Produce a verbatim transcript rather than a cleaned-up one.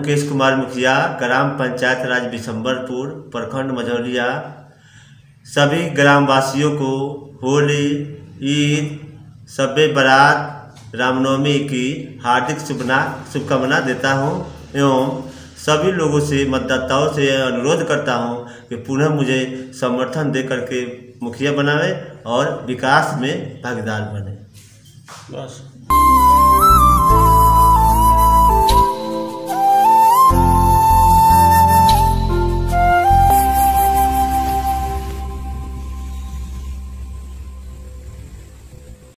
मुकेश कुमार मुखिया, ग्राम पंचायत राज बिशंबरपुर, प्रखंड मझौलिया, सभी ग्रामवासियों को होली, ईद, शब-ए बारात, रामनवमी की हार्दिक शुभकामना देता हूं एवं सभी लोगों से, मतदाताओं से अनुरोध करता हूं कि पुनः मुझे समर्थन दे करके मुखिया बनावे और विकास में भागीदार बने। बस।